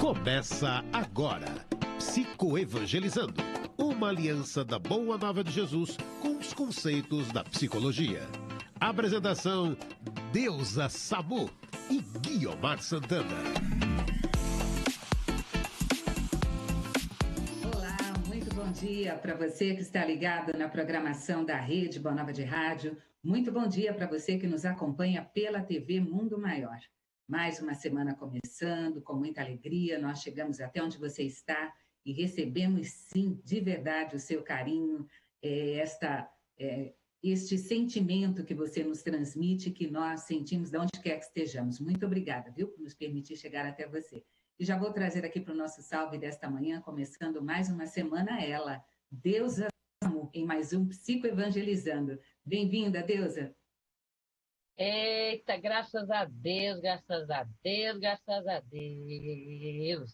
Começa agora, Psicoevangelizando, uma aliança da Boa Nova de Jesus com os conceitos da psicologia. Apresentação, Deusa Samu e Guiomar Santana. Olá, muito bom dia para você que está ligado na programação da Rede Boa Nova de Rádio. Muito bom dia para você que nos acompanha pela TV Mundo Maior. Mais uma semana começando, com muita alegria, nós chegamos até onde você está e recebemos, sim, de verdade, o seu carinho, este sentimento que você nos transmite, que nós sentimos de onde quer que estejamos. Muito obrigada, viu, por nos permitir chegar até você. E já vou trazer aqui para o nosso salve desta manhã, começando mais uma semana, ela, Deusa Samu, em mais um Psicoevangelizando. Bem-vinda, Deusa. Eita, graças a Deus, graças a Deus, graças a Deus.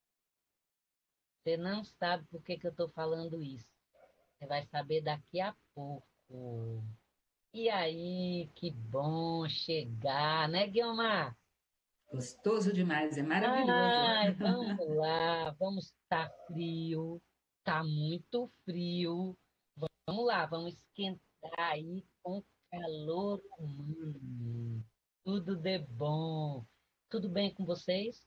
Você não sabe por que eu estou falando isso. Você vai saber daqui a pouco. E aí, que bom chegar, né, Guiomar? Gostoso demais, é maravilhoso. Ai, vamos lá, tá frio, tá muito frio. Vamos lá, vamos esquentar aí com calor humano. Tudo de bom. Tudo bem com vocês?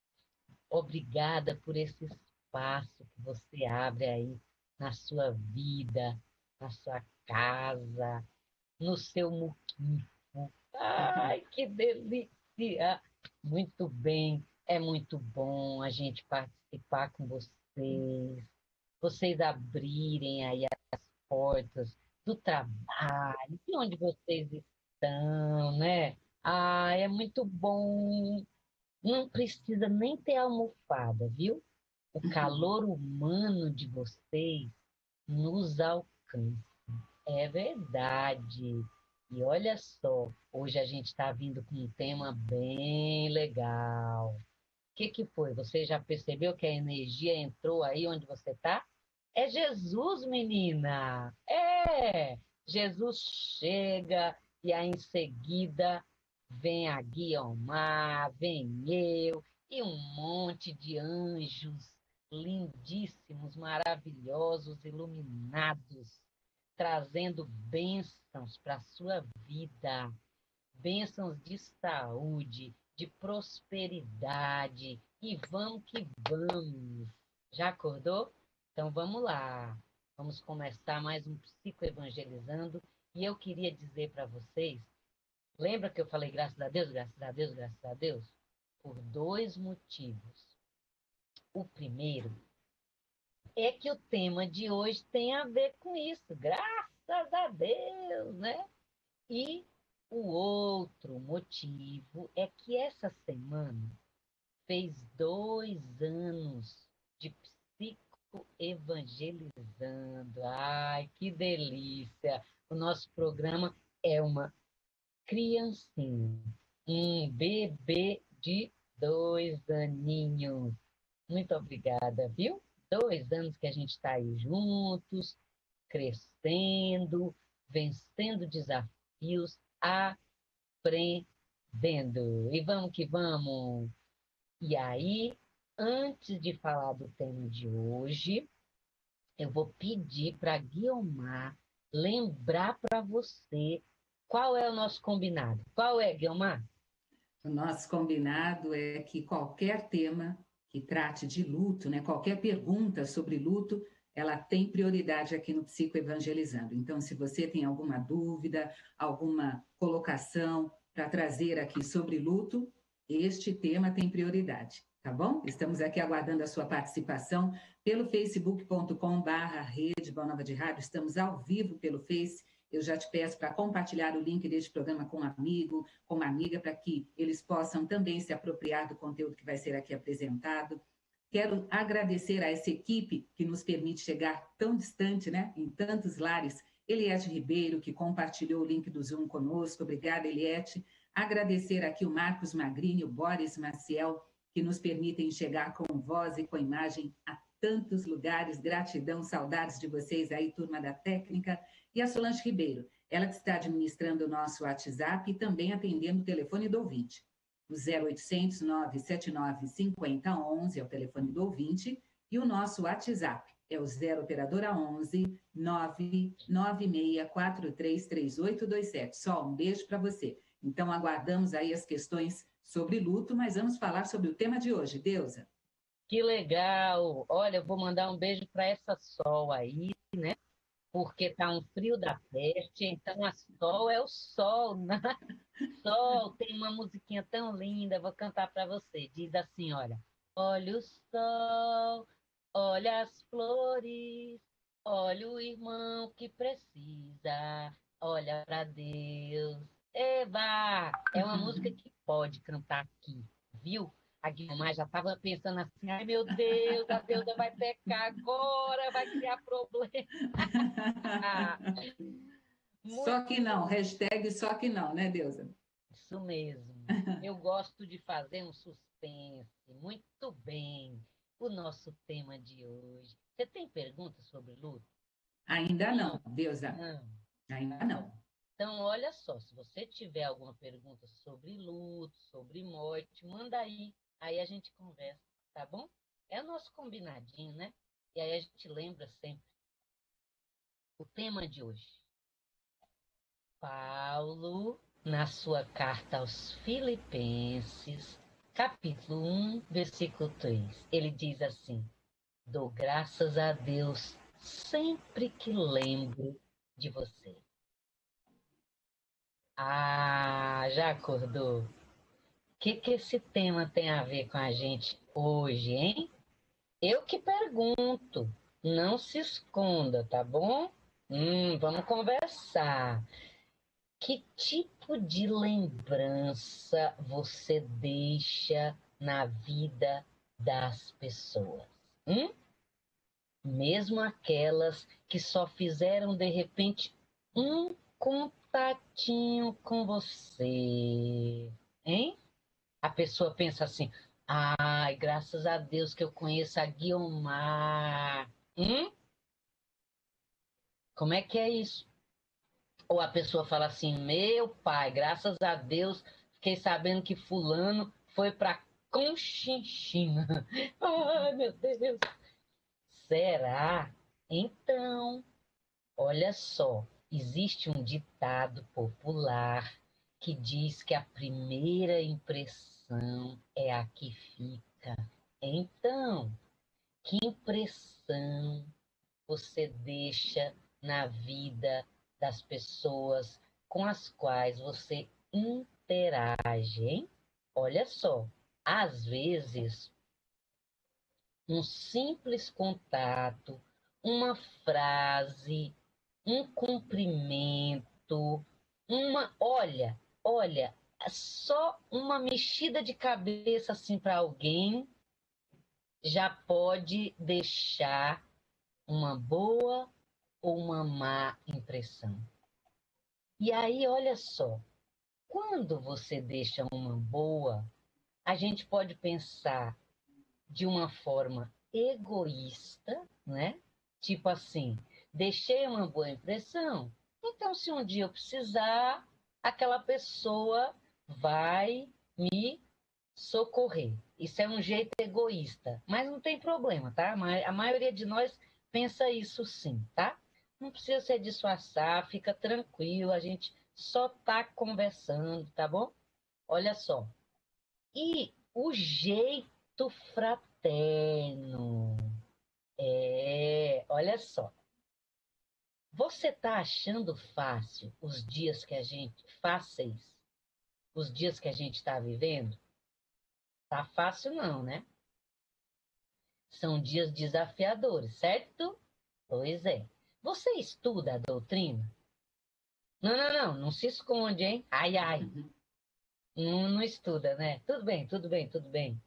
Obrigada por esse espaço que você abre aí na sua vida, na sua casa, no seu muquifo. Ai, que delícia! Muito bem, é muito bom a gente participar com vocês abrirem aí as portas do trabalho, de onde vocês estão, né? Ah, é muito bom. Não precisa nem ter almofada, viu? O calor humano de vocês nos alcança. É verdade. E olha só, hoje a gente está vindo com um tema bem legal. O que foi? Você já percebeu que a energia entrou aí onde você está? É Jesus, menina! É! Jesus chega e aí em seguida vem a Guiomar, vem eu e um monte de anjos lindíssimos, maravilhosos, iluminados, trazendo bênçãos para a sua vida, bênçãos de saúde, de prosperidade. E vamos que vamos! Já acordou? Então vamos lá. Vamos começar mais um Psicoevangelizando. E eu queria dizer para vocês, lembra que eu falei graças a Deus, graças a Deus, graças a Deus? Por dois motivos. O primeiro é que o tema de hoje tem a ver com isso, graças a Deus, né? E o outro motivo é que essa semana fez 2 anos de Psicoevangelizando. Ai, que delícia! O nosso programa é uma criancinha, um bebê de 2 aninhos. Muito obrigada, viu? 2 anos que a gente está aí juntos, crescendo, vencendo desafios, aprendendo. E vamos que vamos! E aí, antes de falar do tema de hoje, eu vou pedir para a Guiomar lembrar para você qual é o nosso combinado. Qual é, Guiomar? O nosso combinado é que qualquer tema que trate de luto, né, qualquer pergunta sobre luto, ela tem prioridade aqui no Psicoevangelizando. Então, se você tem alguma dúvida, alguma colocação para trazer aqui sobre luto, este tema tem prioridade, tá bom? Estamos aqui aguardando a sua participação pelo facebook.com/Rede Boa Nova de Rádio. Estamos ao vivo pelo Face. Eu já te peço para compartilhar o link deste programa com um amigo, com uma amiga, para que eles possam também se apropriar do conteúdo que vai ser aqui apresentado. Quero agradecer a essa equipe que nos permite chegar tão distante, né, em tantos lares. Eliette Ribeiro, que compartilhou o link do Zoom conosco. Obrigada, Eliette. Agradecer aqui o Marcos Magrini, o Boris Maciel, que nos permitem chegar com voz e com imagem a tantos lugares. Gratidão, saudades de vocês aí, turma da técnica. E a Solange Ribeiro, ela que está administrando o nosso WhatsApp e também atendendo o telefone do ouvinte. O 0800 979 5011 é o telefone do ouvinte e o nosso WhatsApp é o 0 operadora 11 996433827. Só um beijo para você. Então, aguardamos aí as questões sobre luto, mas vamos falar sobre o tema de hoje, Deusa. Que legal! Olha, eu vou mandar um beijo para essa Sol aí, né? Porque tá um frio da peste, então a Sol é o sol, né? Sol tem uma musiquinha tão linda, vou cantar para você. Diz assim, olha: olha o sol, olha as flores, olha o irmão que precisa, olha para Deus. Eba! É uma música que pode cantar aqui, viu? A Guilmar já estava pensando assim, ai meu Deus, a Deusa vai pecar agora, vai criar problema. Só que Muito não, hashtag só que não, né, Deusa? Isso mesmo. Eu gosto de fazer um suspense. Muito bem. O nosso tema de hoje. Você tem perguntas sobre luto? Ainda não, Deusa. Não. Ainda Tá bom. não. Então, olha só, se você tiver alguma pergunta sobre luto, sobre morte, manda aí. Aí a gente conversa, tá bom? É o nosso combinadinho, né? E aí a gente lembra sempre o tema de hoje. Paulo, na sua carta aos Filipenses, capítulo 1, versículo 3, ele diz assim: dou graças a Deus sempre que lembro de você. Ah, já acordou? O que esse tema tem a ver com a gente hoje, hein? Eu que pergunto, não se esconda, tá bom? Vamos conversar. Que tipo de lembrança você deixa na vida das pessoas? Mesmo aquelas que só fizeram de repente um contatinho com você, hein? A pessoa pensa assim: ai, graças a Deus que eu conheço a Guiomar. Como é que é isso? Ou a pessoa fala assim: meu pai, graças a Deus, fiquei sabendo que fulano foi para Conchinchina. Ai, meu Deus. Será? Então, olha só, existe um ditado popular que diz que a primeira impressão é a que fica. Então, que impressão você deixa na vida das pessoas com as quais você interage, hein? Olha só, às vezes, um simples contato, uma frase, um cumprimento, olha, só uma mexida de cabeça assim para alguém já pode deixar uma boa ou uma má impressão. E aí, olha só, quando você deixa uma boa, a gente pode pensar de uma forma egoísta, né? Tipo assim, deixei uma boa impressão, então se um dia eu precisar, aquela pessoa vai me socorrer. Isso é um jeito egoísta, mas não tem problema, tá? A maioria de nós pensa isso sim, tá? Não precisa se disfarçar, fica tranquilo, a gente só tá conversando, tá bom? Olha só. E o jeito fraterno. Olha só. Você tá achando fácil fáceis, os dias que a gente está vivendo? Tá fácil não, né? São dias desafiadores, certo? Pois é. Você estuda a doutrina? Não se esconde, hein? Ai, ai. Não estuda, né? Tudo bem, tudo bem, tudo bem.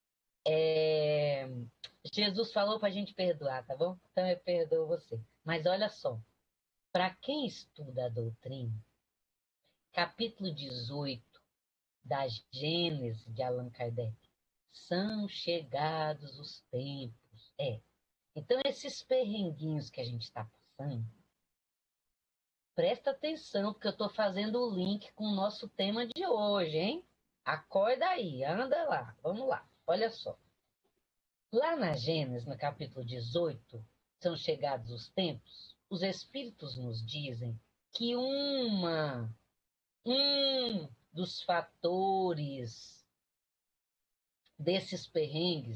Jesus falou para a gente perdoar, tá bom? Então eu perdoo você. Mas olha só, para quem estuda a doutrina, capítulo 18 da Gênese de Allan Kardec, são chegados os tempos. Então, esses perrenguinhos que a gente está passando, presta atenção, porque eu estou fazendo o link com o nosso tema de hoje, hein? Acorda aí, anda lá, vamos lá. Olha só. Lá na Gênesis, no capítulo 18, são chegados os tempos, os Espíritos nos dizem que um dos fatores desses perrengues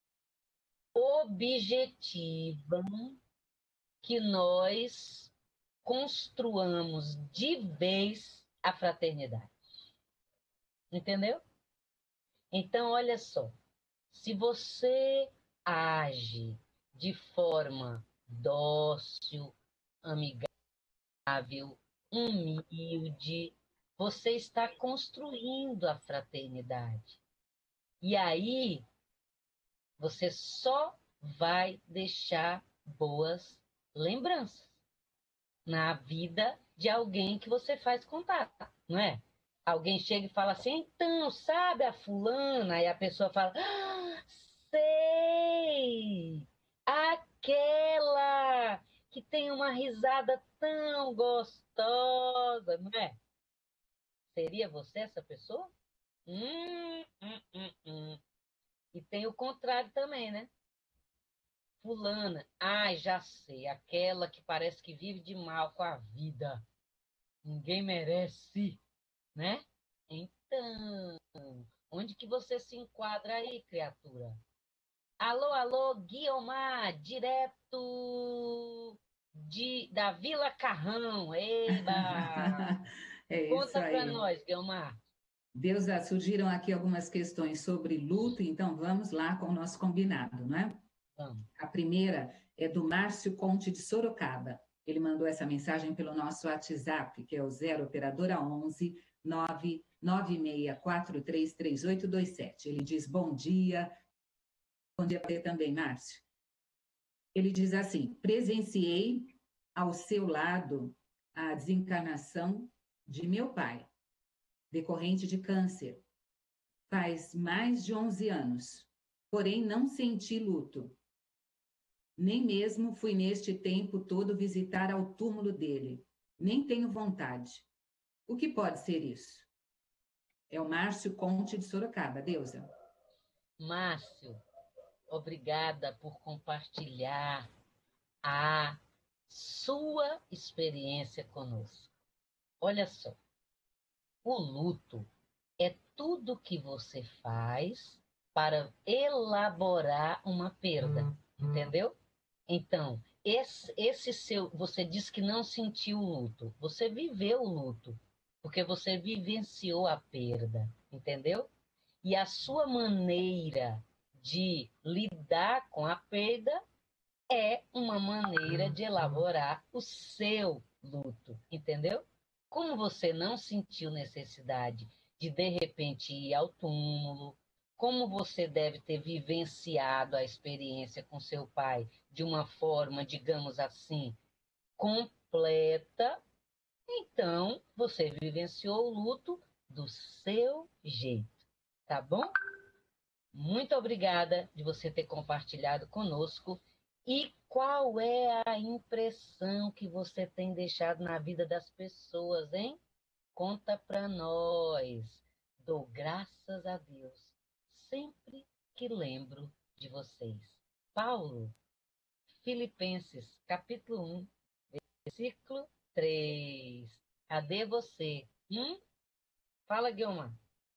objetivam que nós construamos de vez a fraternidade. Entendeu? Então, olha só. Se você age de forma dócil, amigável, humilde, você está construindo a fraternidade. E aí, você só vai deixar boas lembranças na vida de alguém que você faz contato, não é? Alguém chega e fala assim, então, sabe a fulana? E a pessoa fala, sei! Aquela que tem uma risada tão gostosa, não é? Seria você essa pessoa? Hum. E tem o contrário também, né? Fulana, ai, já sei, aquela que parece que vive de mal com a vida. Ninguém merece, né? Então, onde que você se enquadra aí, criatura? Alô, alô, Guiomar, direto da Vila Carrão. Eba! É isso Conta para aí. nós, Guiomar. Deus, surgiram aqui algumas questões sobre luto, então vamos lá com o nosso combinado, não é? Vamos. A primeira é do Márcio Conte de Sorocaba. Ele mandou essa mensagem pelo nosso WhatsApp, que é o 0 operadora 11 996433827. Ele diz bom dia para você também, Márcio. Ele diz assim: presenciei ao seu lado a desencarnação de meu pai, decorrente de câncer, faz mais de 11 anos. Porém, não senti luto. Nem mesmo fui neste tempo todo visitar ao túmulo dele. Nem tenho vontade. O que pode ser isso? É o Márcio Conte de Sorocaba, Deusa. Márcio, obrigada por compartilhar a sua experiência conosco. Olha só, o luto é tudo que você faz para elaborar uma perda, entendeu? Então, esse seu, você disse que não sentiu o luto, você viveu o luto, porque você vivenciou a perda, entendeu? E a sua maneira de lidar com a perda é uma maneira de elaborar o seu luto, entendeu? Como você não sentiu necessidade de repente, ir ao túmulo, como você deve ter vivenciado a experiência com seu pai de uma forma, digamos assim, completa, então você vivenciou o luto do seu jeito, tá bom? Muito obrigada de você ter compartilhado conosco. E qual é a impressão que você tem deixado na vida das pessoas, hein? Conta para nós. Dou graças a Deus sempre que lembro de vocês. Paulo, Filipenses, capítulo 1, versículo 3. Cadê você? Fala, Guilherme.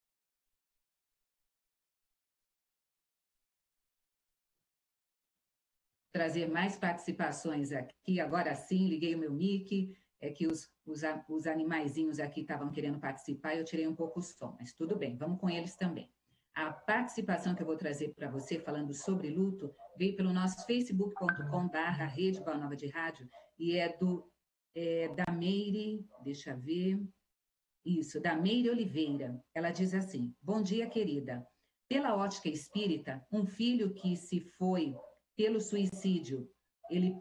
Trazer mais participações aqui. Agora sim, liguei o meu mic, é que os animaizinhos aqui estavam querendo participar, eu tirei um pouco o som, mas tudo bem, vamos com eles também. A participação que eu vou trazer para você, falando sobre luto, veio pelo nosso facebook.com/Rede Boa Nova de Rádio, e da Meire, deixa eu ver, isso, da Meire Oliveira. Ela diz assim: bom dia, querida. Pela ótica espírita, um filho que se foi pelo suicídio, ele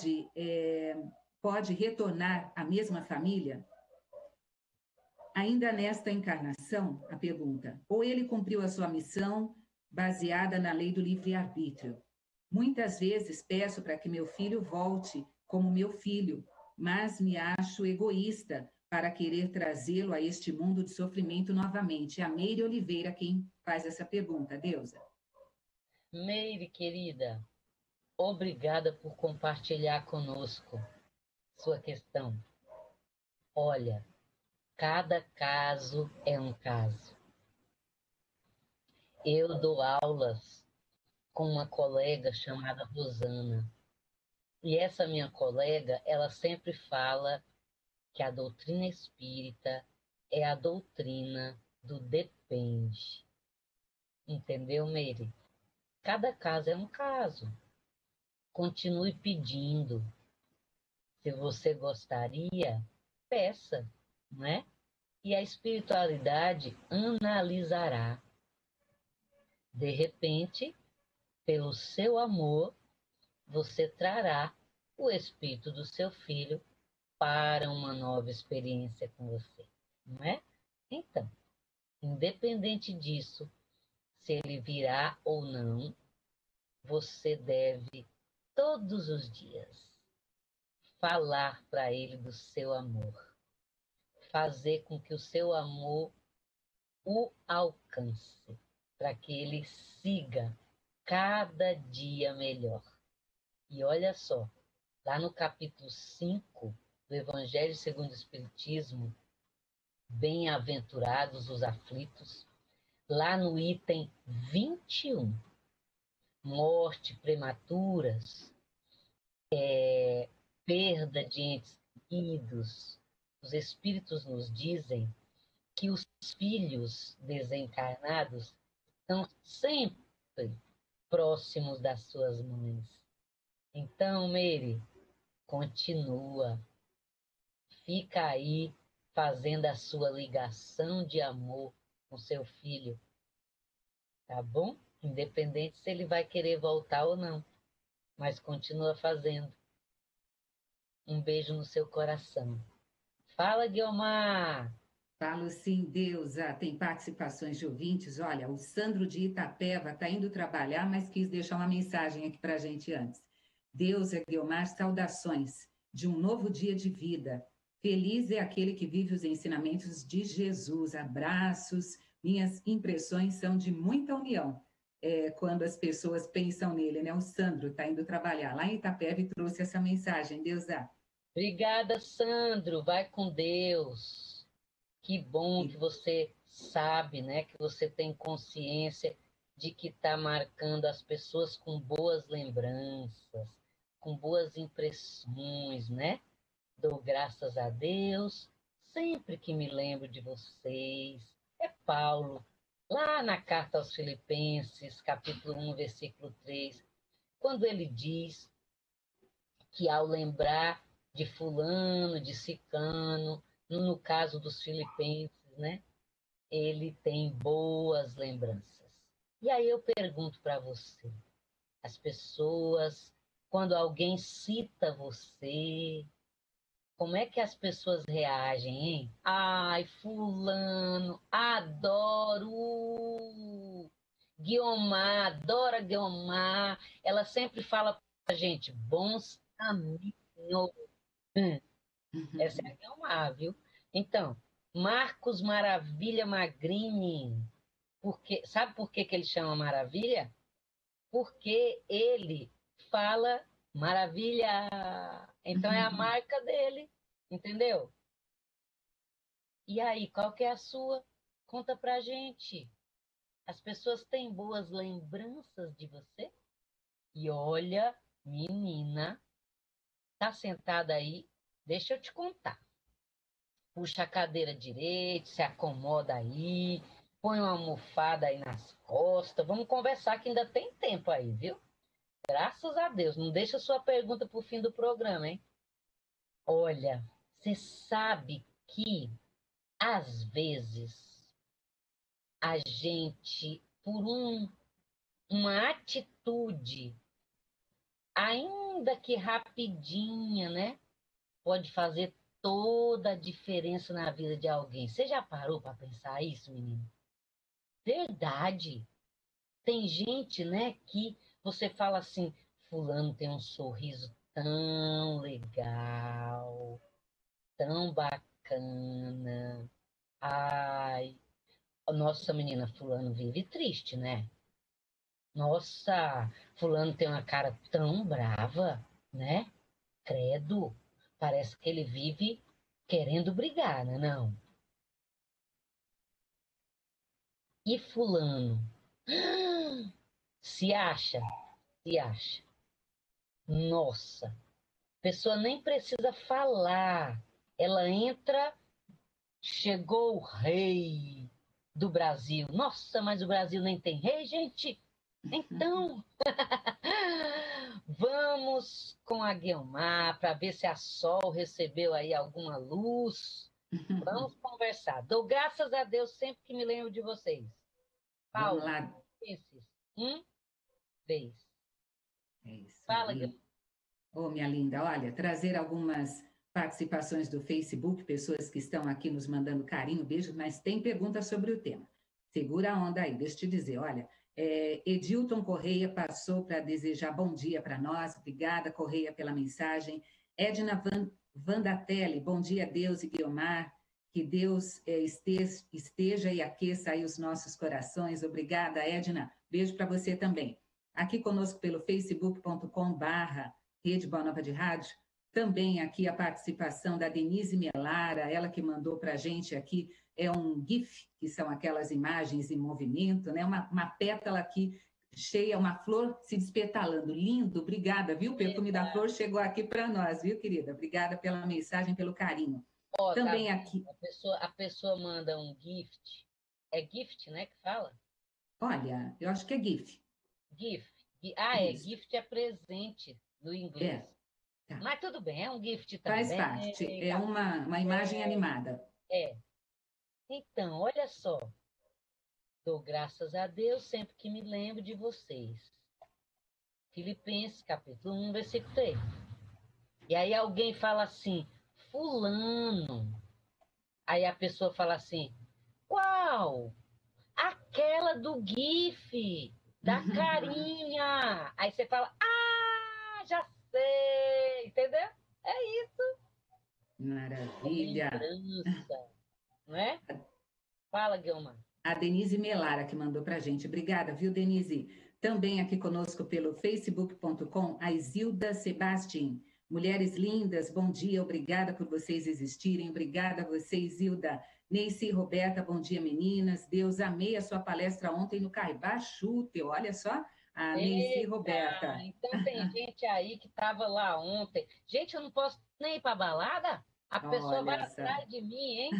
pode retornar à mesma família? Ainda nesta encarnação, a pergunta, ou ele cumpriu a sua missão baseada na lei do livre-arbítrio? Muitas vezes peço para que meu filho volte como meu filho, mas me acho egoísta para querer trazê-lo a este mundo de sofrimento novamente? É a Meire Oliveira quem faz essa pergunta, Deusa. Meire, querida, obrigada por compartilhar conosco sua questão. Olha, cada caso é um caso. Eu dou aulas com uma colega chamada Rosana. E essa minha colega, ela sempre fala que a doutrina espírita é a doutrina do depende. Entendeu, Meire? Cada caso é um caso. Continue pedindo. Se você gostaria, peça, não é? E a espiritualidade analisará. De repente, pelo seu amor, você trará o espírito do seu filho para uma nova experiência com você, não é? Então, independente disso, se ele virá ou não, você deve, todos os dias, falar para ele do seu amor. Fazer com que o seu amor o alcance, para que ele siga cada dia melhor. E olha só, lá no capítulo 5 do Evangelho segundo o Espiritismo, bem-aventurados os aflitos, lá no item 21, morte prematuras, perda de entes queridos, os espíritos nos dizem que os filhos desencarnados estão sempre próximos das suas mães. Então, Meire, continua. Fica aí fazendo a sua ligação de amor com seu filho, tá bom? Independente se ele vai querer voltar ou não, mas continua fazendo. Um beijo no seu coração. Fala, Guiomar! Falo sim, Deusa. Tem participações de ouvintes. Olha, o Sandro de Itapeva está indo trabalhar, mas quis deixar uma mensagem aqui para a gente antes. Deusa, Guiomar, saudações de um novo dia de vida. Feliz é aquele que vive os ensinamentos de Jesus. Abraços. Minhas impressões são de muita união. Quando as pessoas pensam nele, né? O Sandro está indo trabalhar lá em Itapeva e trouxe essa mensagem. Deusa. Obrigada, Sandro. Vai com Deus. Que bom que você sabe, né? Que você tem consciência de que está marcando as pessoas com boas lembranças, com boas impressões, né? Dou graças a Deus sempre que me lembro de vocês. É Paulo, lá na carta aos Filipenses, capítulo 1, versículo 3, quando ele diz que ao lembrar de fulano, de ciclano, no caso dos filipenses, né? Ele tem boas lembranças. E aí eu pergunto para você, as pessoas, quando alguém cita você, como é que as pessoas reagem, hein? Ai, fulano, adoro! Guiomar, adora Guiomar. Ela sempre fala pra gente, bons amigos. Essa é a Guiomar, viu? Então, Marcos Maravilha Magrini. Sabe por que ele chama Maravilha? Porque ele fala maravilha. Então é a marca dele, entendeu? E aí, qual que é a sua? Conta pra gente. As pessoas têm boas lembranças de você? E olha, menina, tá sentada aí? Deixa eu te contar. Puxa a cadeira direita, se acomoda aí, põe uma almofada aí nas costas. Vamos conversar que ainda tem tempo aí, viu? Graças a Deus. Não deixa sua pergunta pro fim do programa, hein? Olha, você sabe que, às vezes, a gente, por uma atitude, ainda que rapidinha, né? Pode fazer toda a diferença na vida de alguém. Você já parou para pensar isso, menino? Verdade. Tem gente, né, que você fala assim, fulano tem um sorriso tão legal, tão bacana. bacana. Ai, nossa, menina, fulano vive triste, né? Nossa, fulano tem uma cara tão brava, né? Credo, parece que ele vive querendo brigar, né? Não. E fulano? Se acha, se acha. Nossa, a pessoa nem precisa falar. Ela entra, chegou o rei do Brasil. Nossa, mas o Brasil nem tem rei, gente. Então, vamos com a Guiomar para ver se a Sol recebeu aí alguma luz. Vamos conversar. Dou graças a Deus sempre que me lembro de vocês. Vamos Paulo, lá. esses. Vez. É isso Fala, aí. Guiomar. Ô, minha linda, olha, trazer algumas participações do Facebook, pessoas que estão aqui nos mandando carinho, beijo, mas tem perguntas sobre o tema. Segura a onda aí, deixa eu te dizer, olha, Edilton Correia passou para desejar bom dia para nós, obrigada, Correia, pela mensagem. Edna Vandatelli, bom dia, Deus e Guiomar, que Deus esteja e aqueça aí os nossos corações, obrigada, Edna, beijo para você também. Aqui conosco pelo facebook.com/, Rede Boa Nova de Rádio. Também aqui a participação da Denise Melara, ela que mandou para a gente aqui, é um GIF, que são aquelas imagens em movimento, né? Uma pétala aqui cheia, uma flor se despetalando. Lindo, obrigada, viu? O perfume da flor chegou aqui para nós, viu, querida? Obrigada pela mensagem, pelo carinho. Ó, Também tá, aqui. a pessoa manda um gift. É gift, né, que fala? Olha, eu acho que é GIF. Gift. Isso. Gift é presente no inglês. É, tá. Mas tudo bem, é um gift Faz também. parte. É Tá uma imagem animada. É. Então, olha só. Dou graças a Deus sempre que me lembro de vocês. Filipenses, capítulo 1, versículo 3. E aí alguém fala assim, fulano. Aí a pessoa fala assim, qual? Aquela do GIF, da carinha. Aí você fala, já sei, entendeu? É isso. Maravilha. Lembrança, não é? Fala, Guilherme. A Denise Melara que mandou para a gente. Obrigada, viu, Denise? Também aqui conosco pelo facebook.com, a Isilda Sebastian. Mulheres lindas, bom dia, obrigada por vocês existirem. Obrigada a vocês, Isilda. Neici Roberta, bom dia, meninas. Deus, amei a sua palestra ontem no Caibá Chute. Olha só, a Neici Roberta. Então tem gente aí que estava lá ontem. Gente, eu não posso nem ir para balada? A pessoa vai Olha só. atrás de mim, hein?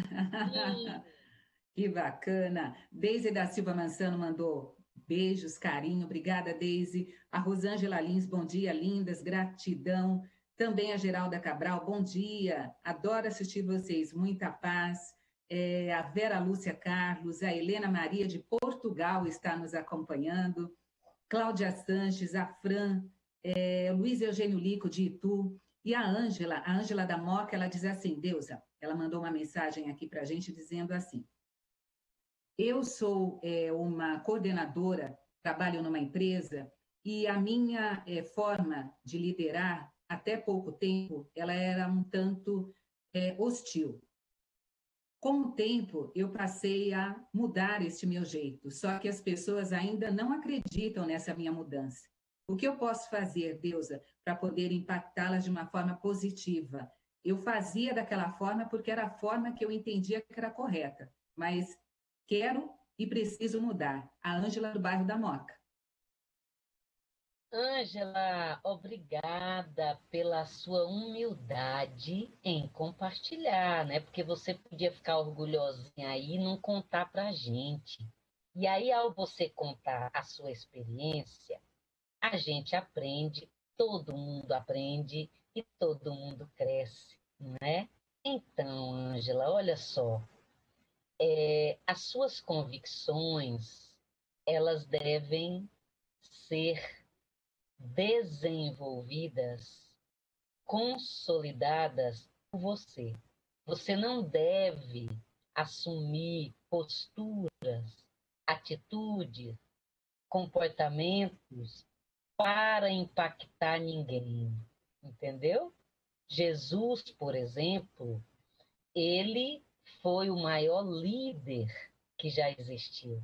Que bacana. Deise da Silva Mansano mandou beijos, carinho. Obrigada, Deise. A Rosângela Lins, bom dia, lindas, gratidão. Também a Geralda Cabral, bom dia. Adoro assistir vocês, muita paz. A Vera Lúcia Carlos, a Helena Maria de Portugal está nos acompanhando. Cláudia Sanches, a Fran, Luiz Eugênio Lico de Itu. E a Ângela da Moca, ela diz assim, Deusa, ela mandou uma mensagem aqui para a gente dizendo assim, eu sou uma coordenadora, trabalho numa empresa, e a minha forma de liderar, até pouco tempo, ela era um tanto hostil. Com o tempo, eu passei a mudar este meu jeito, só que as pessoas ainda não acreditam nessa minha mudança. O que eu posso fazer, Deusa, para poder impactá-las de uma forma positiva? Eu fazia daquela forma porque era a forma que eu entendia que era correta, mas quero e preciso mudar. A Ângela do bairro da Moca. Ângela, obrigada pela sua humildade em compartilhar, né? Porque você podia ficar orgulhosinha aí e não contar pra gente. E aí, ao você contar a sua experiência, a gente aprende, todo mundo aprende e todo mundo cresce, né? Então, Ângela, olha só, as suas convicções, elas devem ser desenvolvidas, consolidadas por você. Você não deve assumir posturas, atitudes, comportamentos para impactar ninguém, entendeu? Jesus, por exemplo, ele foi o maior líder que já existiu.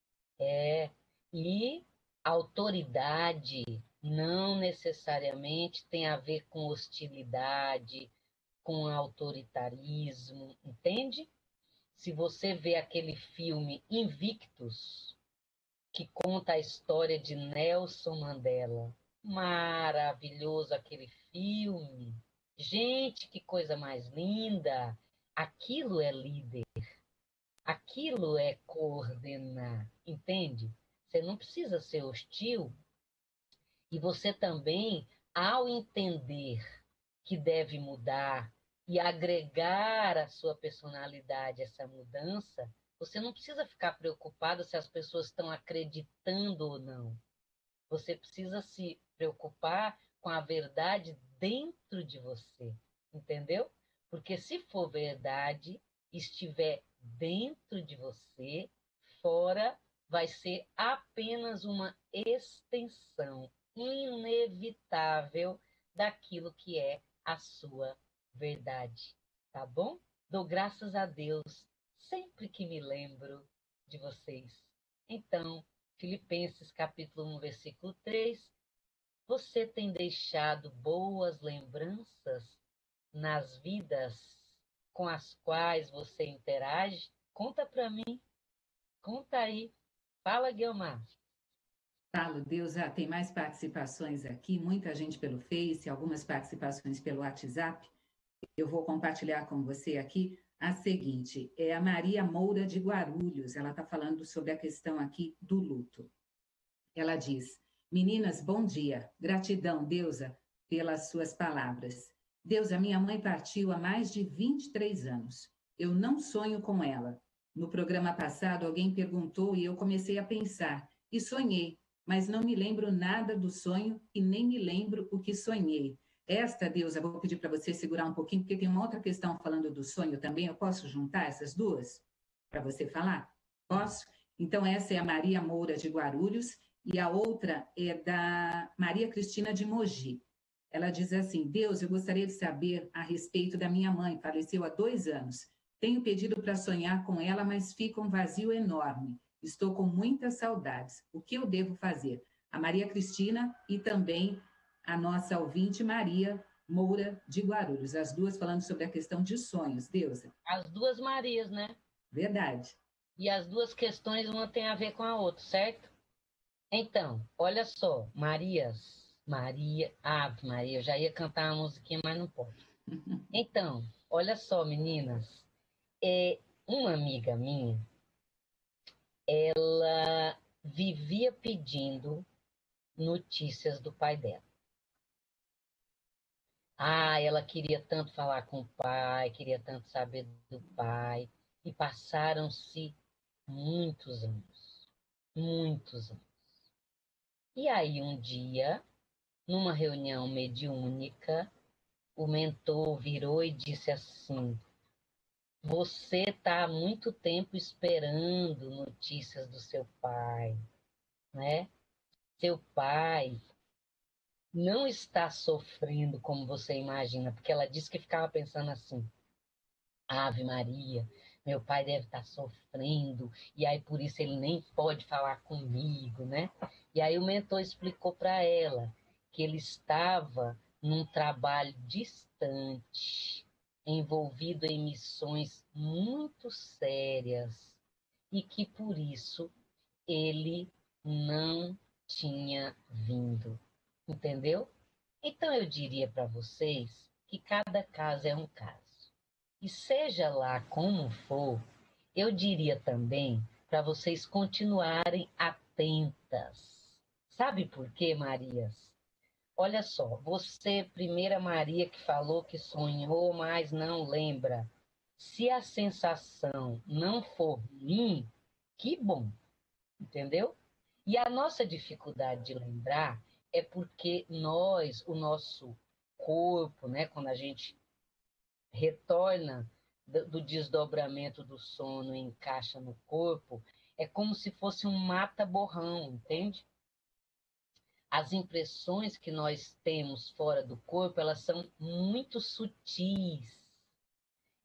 E autoridade não necessariamente tem a ver com hostilidade, com autoritarismo, entende? Se você vê aquele filme Invictus, que conta a história de Nelson Mandela, maravilhoso aquele filme. Gente, que coisa mais linda! Aquilo é líder, aquilo é coordenar, entende? Você não precisa ser hostil e você também, ao entender que deve mudar e agregar à sua personalidade essa mudança, você não precisa ficar preocupado se as pessoas estão acreditando ou não. Você precisa se preocupar com a verdade dentro de você, entendeu? Porque se for verdade, estiver dentro de você, fora vai ser apenas uma extensão inevitável daquilo que é a sua verdade, tá bom? Dou graças a Deus sempre que me lembro de vocês. Então, Filipenses capítulo 1, versículo 3, você tem deixado boas lembranças nas vidas com as quais você interage? Conta para mim, conta aí. Fala, Guilmar. Falo, Deus, tem mais participações aqui, muita gente pelo Face, algumas participações pelo WhatsApp. Eu vou compartilhar com você aqui a seguinte, é a Maria Moura de Guarulhos, ela está falando sobre a questão aqui do luto. Ela diz, meninas, bom dia, gratidão, Deusa, pelas suas palavras. Deusa, minha mãe partiu há mais de 23 anos. Eu não sonho com ela. No programa passado, alguém perguntou e eu comecei a pensar, e sonhei, mas não me lembro nada do sonho e nem me lembro o que sonhei. Esta, Deusa, vou pedir para você segurar um pouquinho, porque tem uma outra questão falando do sonho também. Eu posso juntar essas duas para você falar? Posso? Então, essa é a Maria Moura de Guarulhos e a outra é da Maria Cristina de Mogi. Ela diz assim, Deus, eu gostaria de saber a respeito da minha mãe, faleceu há 2 anos. Tenho pedido para sonhar com ela, mas fica um vazio enorme. Estou com muitas saudades. O que eu devo fazer? A Maria Cristina e também a nossa ouvinte Maria Moura de Guarulhos. As duas falando sobre a questão de sonhos. Deusa. As duas Marias, né? Verdade. E as duas questões uma tem a ver com a outra, certo? Então, olha só, Ave Maria, eu já ia cantar uma musiquinha, mas não pode. Então, olha só, meninas, uma amiga minha, ela vivia pedindo notícias do pai dela. Ela queria tanto falar com o pai, queria tanto saber do pai, e passaram-se muitos anos, muitos anos. E aí, um dia, numa reunião mediúnica, o mentor virou e disse assim: você está há muito tempo esperando notícias do seu pai, né? Seu pai não está sofrendo como você imagina, porque ela disse que ficava pensando assim: Ave Maria, meu pai deve estar sofrendo, e aí por isso ele nem pode falar comigo, né? E aí o mentor explicou para ela que ele estava num trabalho distante, envolvido em missões muito sérias, e que por isso ele não tinha vindo, entendeu? Então eu diria para vocês que cada caso é um caso. E seja lá como for, eu diria também para vocês continuarem atentas. Sabe por quê, Marias? Olha só, você, primeira Maria, que falou que sonhou, mas não lembra. Se a sensação não for ruim, que bom, entendeu? E a nossa dificuldade de lembrar é porque nós, o nosso corpo, né, quando a gente retorna do desdobramento do sono e encaixa no corpo, é como se fosse um mata-borrão, entende? As impressões que nós temos fora do corpo, elas são muito sutis.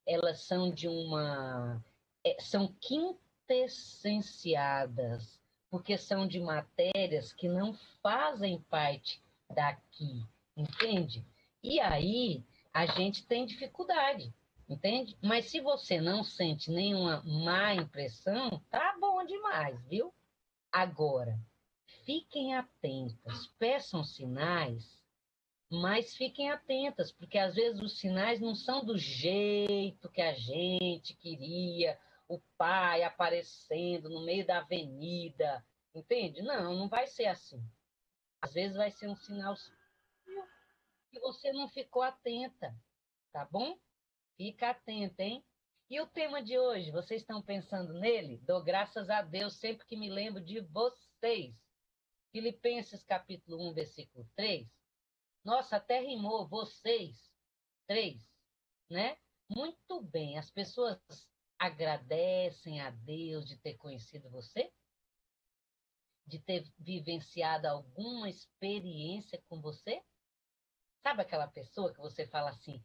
elas são são quintessenciadas, porque são de matérias que não fazem parte daqui, entende? E aí a gente tem dificuldade, entende? Mas se você não sente nenhuma má impressão, tá bom demais, viu? Agora, fiquem atentas, peçam sinais, mas fiquem atentas, porque às vezes os sinais não são do jeito que a gente queria, o pai aparecendo no meio da avenida, entende? Não, não vai ser assim. Às vezes vai ser um sinal que você não ficou atenta, tá bom? Fica atenta, hein? E o tema de hoje, vocês estão pensando nele? Dou graças a Deus sempre que me lembro de vocês. Filipenses capítulo 1, versículo 3. Nossa, até rimou, vocês, 3, né? Muito bem, as pessoas agradecem a Deus de ter conhecido você? De ter vivenciado alguma experiência com você? Sabe aquela pessoa que você fala assim,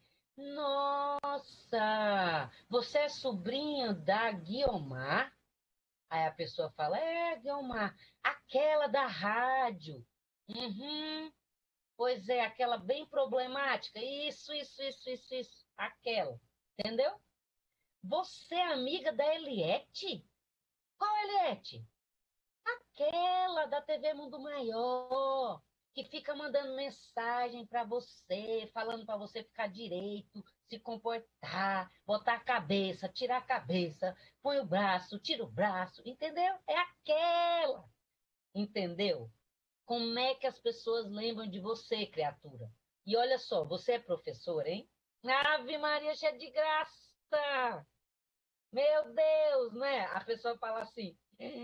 nossa, você é sobrinho da Guiomar? Aí a pessoa fala, Guiomar, aquela da rádio. Uhum. Pois é, aquela bem problemática. Isso. Aquela. Entendeu? Você é amiga da Eliette? Qual Eliette? Aquela da TV Mundo Maior, que fica mandando mensagem para você, falando para você ficar direito, se comportar, botar a cabeça, tirar a cabeça, põe o braço, tira o braço, entendeu? É aquela. Entendeu? Como é que as pessoas lembram de você, criatura? E olha só, você é professor, hein? Ave Maria, cheia de graça! Meu Deus, né? A pessoa fala assim: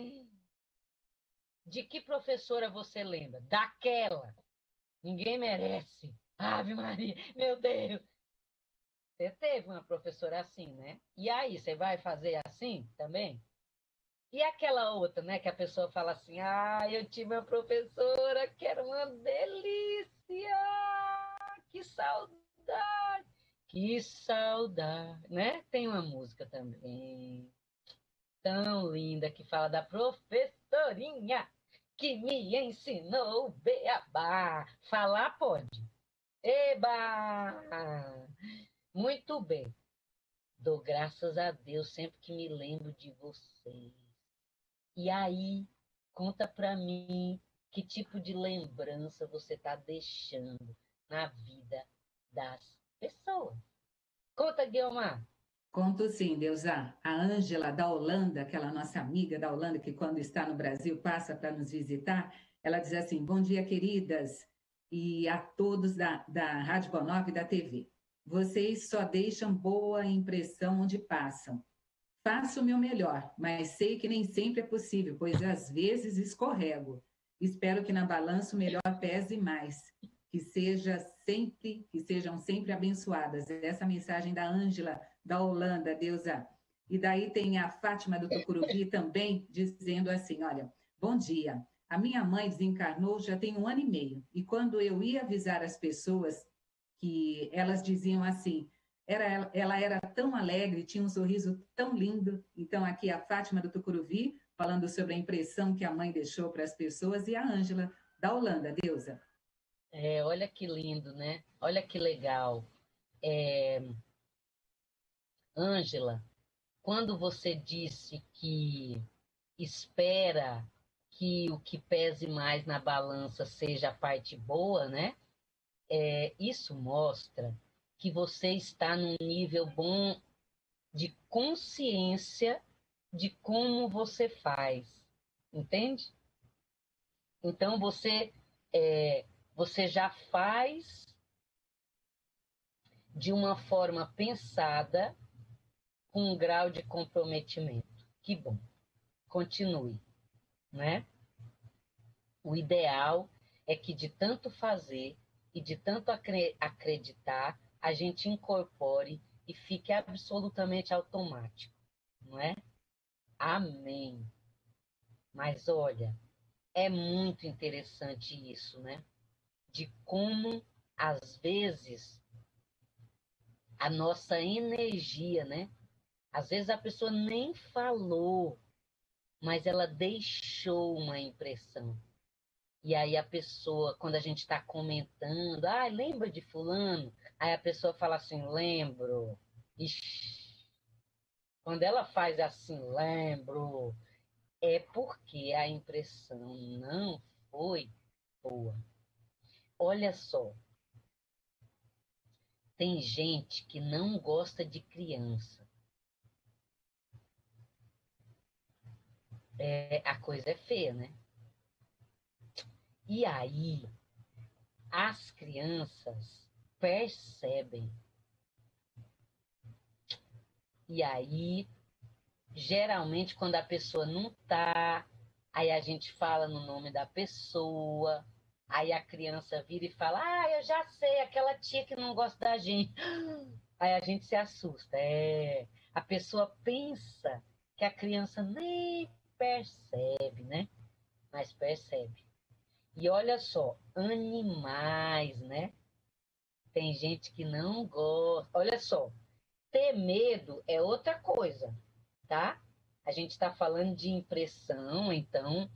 de que professora você lembra? Daquela. Ninguém merece. Ave Maria, meu Deus. Você teve uma professora assim, né? E aí, você vai fazer assim também? E aquela outra, né, que a pessoa fala assim, eu tive uma professora que era uma delícia, que saudade, que saudade, né? Tem uma música também tão linda que fala da professorinha que me ensinou o beabá. Falar pode. Eba! Muito bem. Dou graças a Deus sempre que me lembro de vocês. E aí, conta para mim que tipo de lembrança você está deixando na vida das pessoas. Conta, Guilmar. Conto sim, Deusa. A Ângela da Holanda, aquela nossa amiga da Holanda, que quando está no Brasil passa para nos visitar, ela diz assim: bom dia, queridas, e a todos da Rádio Bonov e da TV. Vocês só deixam boa impressão onde passam. Faço o meu melhor, mas sei que nem sempre é possível, pois às vezes escorrego. Espero que na balança o melhor pese mais, que sejam sempre abençoadas. Essa mensagem da Ângela da Holanda, Deusa. E daí tem a Fátima do Tucuruvi também dizendo assim: olha, bom dia. A minha mãe desencarnou já tem 1 ano e meio. E quando eu ia avisar as pessoas que elas diziam assim, ela era tão alegre, tinha um sorriso tão lindo. Então, aqui a Fátima do Tucuruvi, falando sobre a impressão que a mãe deixou para as pessoas, e a Ângela da Holanda, Deusa. Olha que lindo, né? Olha que legal. Ângela, quando você disse que espera que o que pese mais na balança seja a parte boa, né? Isso mostra que você está num nível bom de consciência de como você faz, entende? Então você já faz de uma forma pensada, com um grau de comprometimento. Que bom. Continue, né? O ideal é que de tanto fazer e de tanto acreditar, a gente incorpore e fique absolutamente automático, não é? Amém. Mas olha, é muito interessante isso, né? De como, às vezes, a nossa energia, né? Às vezes a pessoa nem falou, mas ela deixou uma impressão. E aí a pessoa, quando a gente está comentando, lembra de fulano? Aí a pessoa fala assim, lembro. Ixi, quando ela faz assim, lembro, é porque a impressão não foi boa. Olha só, tem gente que não gosta de criança. A coisa é feia, né? E aí, as crianças percebem. E aí, geralmente, quando a pessoa não tá, aí a gente fala no nome da pessoa, aí a criança vira e fala, eu já sei, aquela tia que não gosta da gente. Aí a gente se assusta. A pessoa pensa que a criança nem percebe, né? Mas percebe. E olha só, animais, né? Tem gente que não gosta. Olha só, ter medo é outra coisa, tá? A gente está falando de impressão, então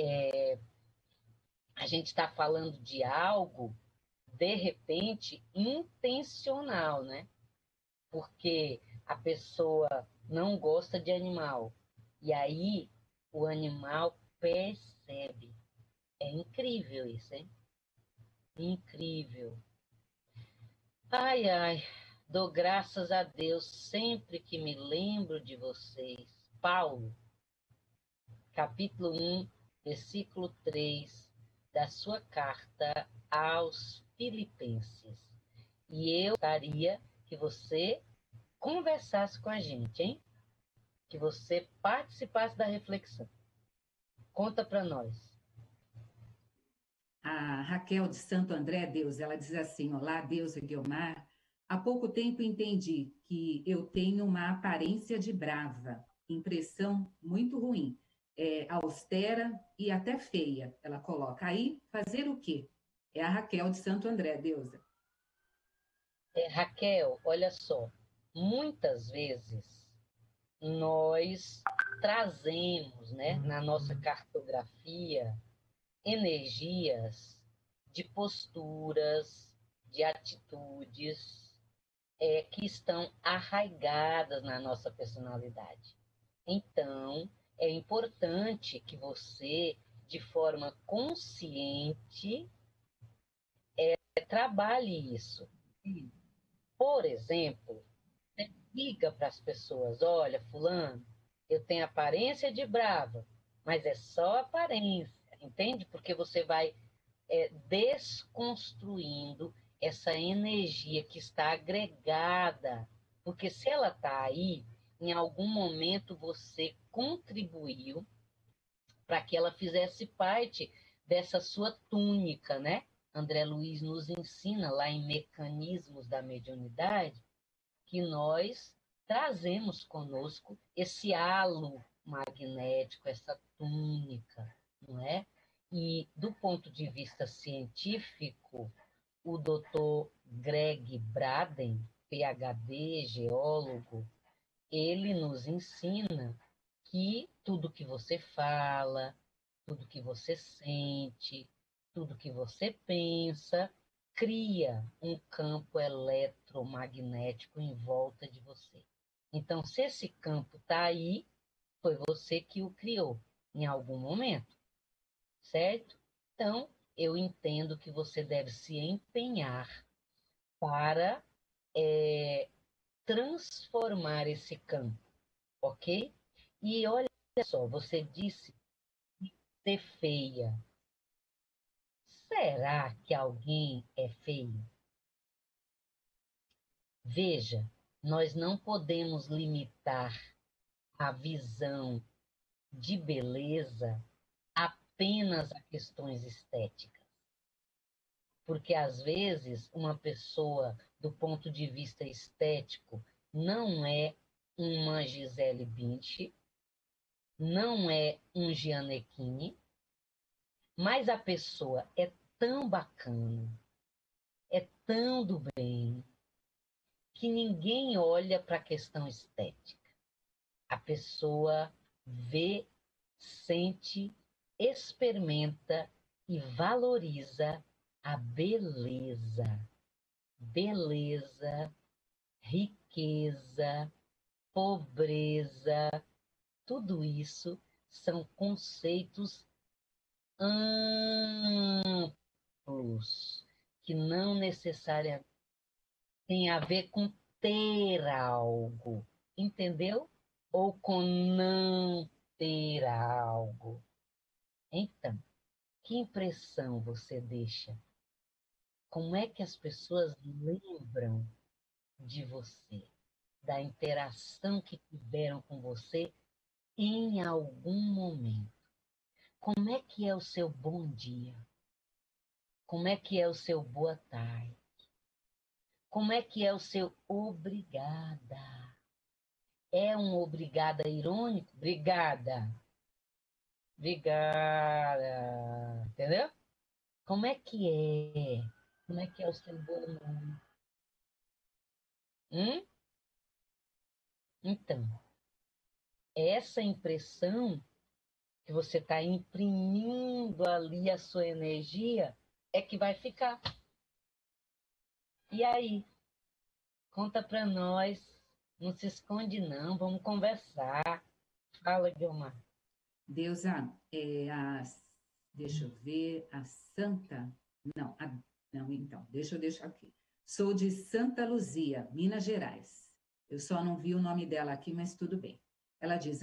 a gente está falando de algo, de repente, intencional, né? Porque a pessoa não gosta de animal. E aí o animal percebe. É incrível isso, hein? Incrível. Ai, ai, dou graças a Deus sempre que me lembro de vocês. Paulo, capítulo 1, versículo 3 da sua carta aos Filipenses. E eu gostaria que você conversasse com a gente, hein? Que você participasse da reflexão. Conta para nós. A Raquel de Santo André, Deus, ela diz assim: Olá, Deus e Guiomar. Há pouco tempo entendi que eu tenho uma aparência de brava, impressão muito ruim, austera e até feia. Ela coloca aí, fazer o quê? É a Raquel de Santo André, Deusa. Raquel, olha só, muitas vezes nós trazemos, né, na nossa cartografia energias de posturas, de atitudes que estão arraigadas na nossa personalidade. Então, é importante que você, de forma consciente, trabalhe isso. Por exemplo, diga para as pessoas: olha, fulano, eu tenho aparência de brava, mas é só aparência, entende? Porque você vai desconstruindo essa energia que está agregada. Porque se ela está aí, em algum momento você contribuiu para que ela fizesse parte dessa sua túnica, né? André Luiz nos ensina lá em Mecanismos da Mediunidade que nós trazemos conosco esse halo magnético, essa túnica, não é? E do ponto de vista científico, o Dr. Greg Braden, PhD, geólogo, ele nos ensina que tudo que você fala, tudo que você sente, tudo que você pensa, cria um campo eletromagnético em volta de você. Então, se esse campo está aí, foi você que o criou em algum momento, certo? Então, eu entendo que você deve se empenhar para transformar esse campo, ok? E olha só, você disse ser feia. Será que alguém é feio? Veja, nós não podemos limitar a visão de beleza apenas a questões estéticas. Porque, às vezes, uma pessoa, do ponto de vista estético, não é uma Gisele Bündchen, não é um Gianecchini, mas a pessoa é tão bacana, é tão do bem, que ninguém olha para a questão estética. A pessoa vê, sente, experimenta e valoriza a beleza. Beleza, riqueza, pobreza, tudo isso são conceitos amplos que não necessariamente têm a ver com ter algo, entendeu? Ou com não ter algo. Então, que impressão você deixa? Como é que as pessoas lembram de você, da interação que tiveram com você em algum momento? Como é que é o seu bom dia? Como é que é o seu boa tarde? Como é que é o seu obrigada? É um obrigada irônico? Obrigada. Obrigada. Entendeu? Como é que é? Como é que é o seu boa noite? Então, essa impressão que você está imprimindo ali a sua energia é que vai ficar. E aí? Conta para nós. Não se esconde, não. Vamos conversar. Fala, Guilmar. Deusa, deixa eu ver, a Santa. Não, não, então, deixa eu deixar aqui. Sou de Santa Luzia, Minas Gerais. Eu só não vi o nome dela aqui, mas tudo bem. Ela diz: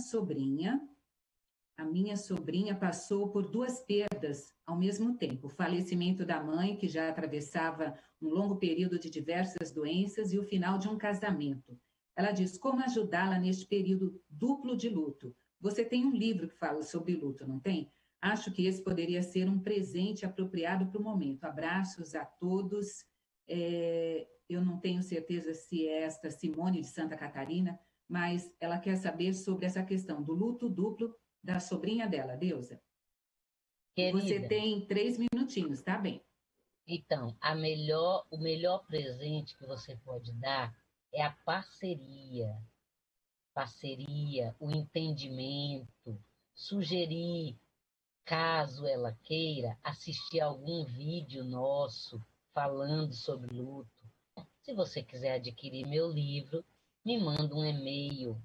a minha sobrinha passou por duas perdas ao mesmo tempo: o falecimento da mãe, que já atravessava um longo período de diversas doenças, e o final de um casamento. Ela diz: como ajudá-la neste período duplo de luto? Você tem um livro que fala sobre luto, não tem? Acho que esse poderia ser um presente apropriado para o momento. Abraços a todos. Eu não tenho certeza se é esta Simone de Santa Catarina, mas ela quer saber sobre essa questão do luto duplo da sobrinha dela, Deusa. Querida, você tem 3 minutinhos, tá bem? Então, o melhor presente que você pode dar é a parceria. Parceria, o entendimento, sugerir, caso ela queira, assistir algum vídeo nosso falando sobre luto. Se você quiser adquirir meu livro, me manda um e-mail,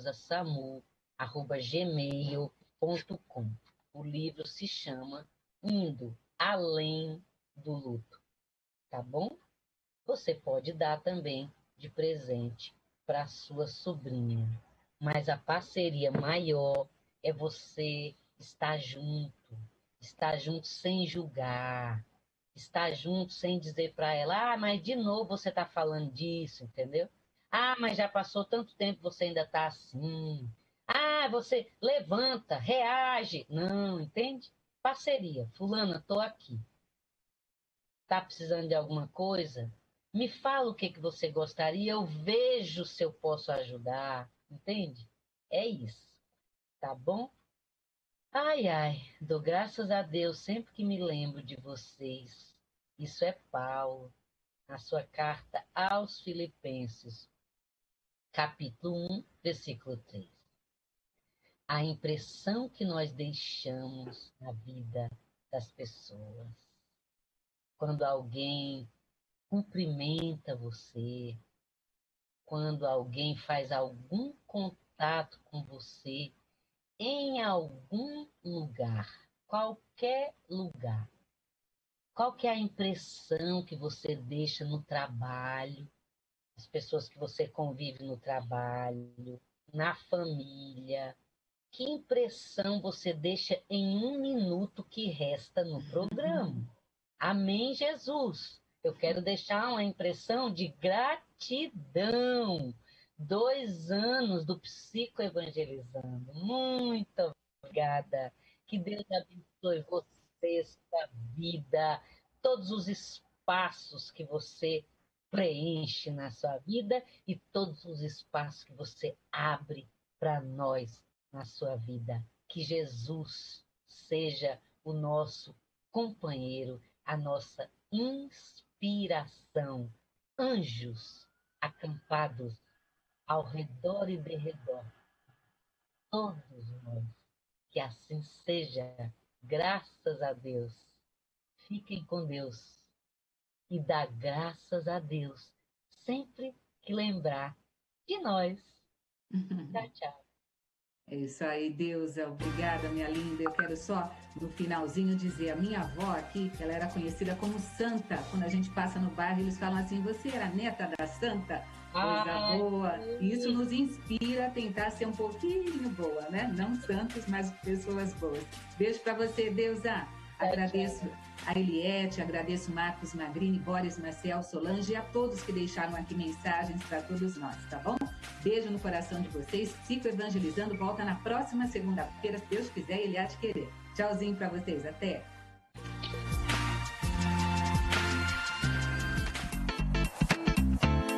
deusasamu@gmail.com. O livro se chama Indo Além do Luto, tá bom? Você pode dar também de presente para sua sobrinha. Mas a parceria maior é você estar junto sem julgar, estar junto sem dizer para ela: mas de novo você está falando disso, entendeu? Mas já passou tanto tempo, você ainda está assim. Você levanta, reage. Não, entende? Parceria. Fulana, estou aqui. Está precisando de alguma coisa? Me fala o que você gostaria, eu vejo se eu posso ajudar, entende? É isso, tá bom? Ai, ai, dou graças a Deus sempre que me lembro de vocês. Isso é Paulo, na sua carta aos Filipenses, capítulo 1, versículo 3. A impressão que nós deixamos na vida das pessoas. Quando alguém cumprimenta você, quando alguém faz algum contato com você em algum lugar, qualquer lugar. Qual que é a impressão que você deixa no trabalho, as pessoas que você convive no trabalho, na família? Que impressão você deixa em um minuto que resta no programa? Amém, Jesus. Eu quero deixar uma impressão de gratidão. 2 anos do Psicoevangelizando. Muito obrigada. Que Deus abençoe você, sua vida, todos os espaços que você preenche na sua vida e todos os espaços que você abre para nós na sua vida. Que Jesus seja o nosso companheiro, a nossa inspiração. Anjos, acampados ao redor e derredor. Todos nós. Que assim seja, graças a Deus. Fiquem com Deus e dá graças a Deus sempre que lembrar de nós. Tchau, tchau. É isso aí, Deusa. Obrigada, minha linda. Eu quero só, no finalzinho, dizer, a minha avó aqui, ela era conhecida como Santa. Quando a gente passa no bairro, eles falam assim, você era neta da Santa? Coisa boa. E isso nos inspira a tentar ser um pouquinho boa, né? Não santos, mas pessoas boas. Beijo para você, Deusa. Agradeço a Eliette, agradeço Marcos Magrini, Boris Marcel, Solange e a todos que deixaram aqui mensagens para todos nós, tá bom? Beijo no coração de vocês. Psicoevangelizando volta na próxima segunda-feira, se Deus quiser e Ele há de querer. Tchauzinho para vocês. Até!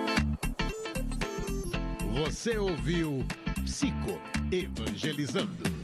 Você ouviu Psicoevangelizando.